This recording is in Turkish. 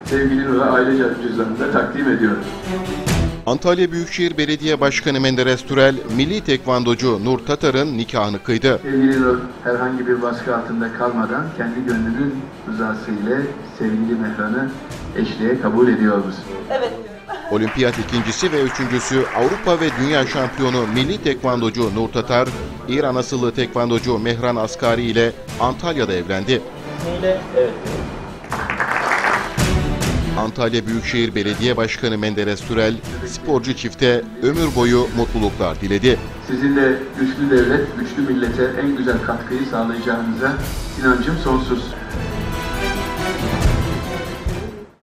sevgili Nur'a aile cüzdanında takdim ediyorum. Antalya Büyükşehir Belediye Başkanı Menderes Türel, milli tekvandocu Nur Tatar'ın nikahını kıydı. Sevgili Nur herhangi bir baskı altında kalmadan kendi gönlünün rızası ile sevgili Mehran'ı eşliğe kabul ediyor musun? Evet. Olimpiyat ikincisi ve üçüncüsü Avrupa ve Dünya şampiyonu milli tekvandocu Nur Tatar, İran asıllı tekvandocu Mehran Askari ile Antalya'da evlendi. Evet. Antalya Büyükşehir Belediye Başkanı Menderes Türel, sporcu çifte ömür boyu mutluluklar diledi. Sizin de güçlü devlet, güçlü millete en güzel katkıyı sağlayacağınıza inancım sonsuz.